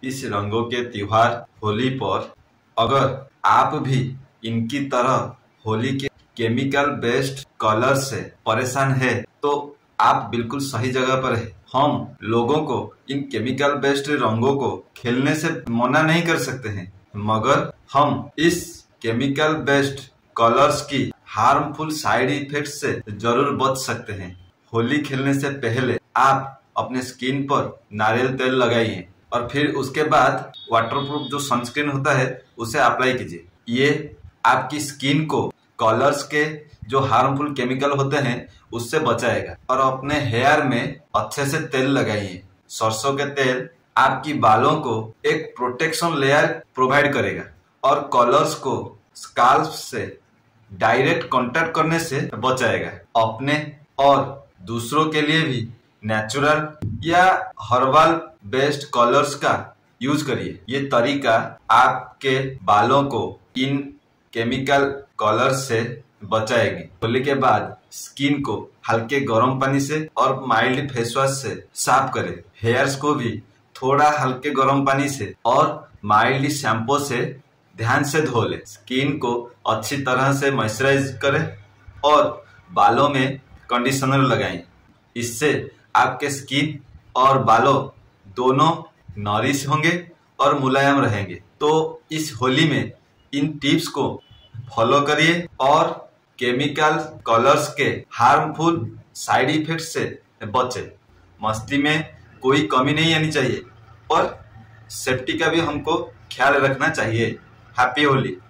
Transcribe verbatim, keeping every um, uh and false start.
इस रंगों के त्योहार होली पर अगर आप भी इनकी तरह होली के केमिकल बेस्ड कलर से परेशान है तो आप बिल्कुल सही जगह पर है। हम लोगों को इन केमिकल बेस्ड रंगों को खेलने से मना नहीं कर सकते हैं, मगर हम इस केमिकल बेस्ड कलर्स की हार्मफुल साइड इफेक्ट्स से जरूर बच सकते हैं। होली खेलने से पहले आप अपने स्किन पर नारियल तेल लगाइए और फिर उसके बाद वाटरप्रूफ जो सनस्क्रीन होता है उसे अप्लाई कीजिए। ये आपकी स्किन को कलर्स के जो हार्मफुल केमिकल होते हैं उससे बचाएगा। और अपने हेयर में अच्छे से तेल लगाइए। सरसों के तेल आपकी बालों को एक प्रोटेक्शन लेयर प्रोवाइड करेगा और कलर्स को स्काल्प से डायरेक्ट कांटेक्ट करने से बचाएगा। अपने और दूसरों के लिए भी नेचुरल या हर्बल बेस्ड कलर्स का यूज करिए। ये तरीका आपके बालों को इन केमिकल कलर्स से बचाएगी। होली के बाद स्किन को हल्के गर्म पानी से और माइल्ड फेस वॉश से साफ करें। हेयर्स को भी थोड़ा हल्के गर्म पानी से और माइल्ड शैम्पू से ध्यान से धो ले। स्किन को अच्छी तरह से मॉइस्चराइज करें और बालों में कंडीशनर लगाएं। इससे आपके स्किन और बालों दोनों नॉरिश होंगे और मुलायम रहेंगे। तो इस होली में इन टिप्स को फॉलो करिए और केमिकल कलर्स के हार्मफुल साइड इफेक्ट से बचे। मस्ती में कोई कमी नहीं आनी चाहिए और सेफ्टी का भी हमको ख्याल रखना चाहिए। हैप्पी होली।